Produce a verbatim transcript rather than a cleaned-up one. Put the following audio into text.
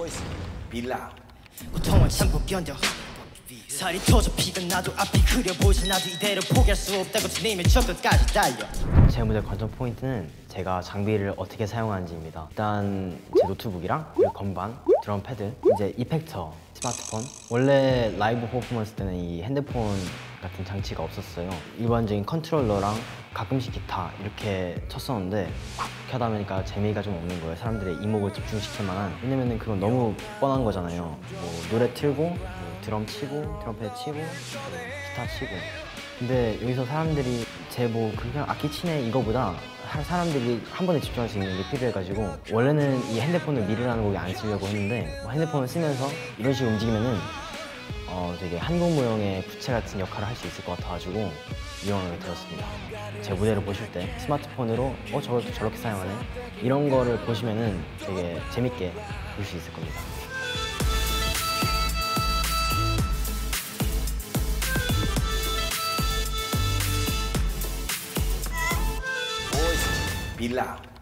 고통을 참고 견뎌 살이 터져 피가 나도 앞이 흐려보지 나도 이대로 포기할 수 없다고 주님의 저 끝까지 달려. 제 무대 관전 포인트는 제가 장비를 어떻게 사용하는지입니다. 일단 제 노트북이랑 그리고 건반, 드럼 패드, 이제 이펙터, 스마트폰. 원래 라이브 퍼포먼스 때는 이 핸드폰 같은 장치가 없었어요. 일반적인 컨트롤러랑 가끔씩 기타 이렇게 쳤었는데 그렇게 하다 보니까 재미가 좀 없는 거예요. 사람들의 이목을 집중시킬 만한. 왜냐면은 그건 너무 뻔한 거잖아요. 뭐 노래 틀고 뭐 드럼 치고 드럼 패드 치고 기타 치고. 근데 여기서 사람들이 제 뭐 그냥 악기 치네 이거보다 사람들이 한 번에 집중할 수 있는 게 필요해가지고 원래는 이 핸드폰을 미르라는 곡에 안 쓰려고 했는데 뭐 핸드폰을 쓰면서 이런 식으로 움직이면은 어 되게 한국 무용의 부채 같은 역할을 할 수 있을 것 같아가지고 이 영향을 들었습니다. 제 무대를 보실 때 스마트폰으로 어 저걸 또 저렇게 사용하네 이런 거를 보시면은 되게 재밌게 볼 수 있을 겁니다. Be loud.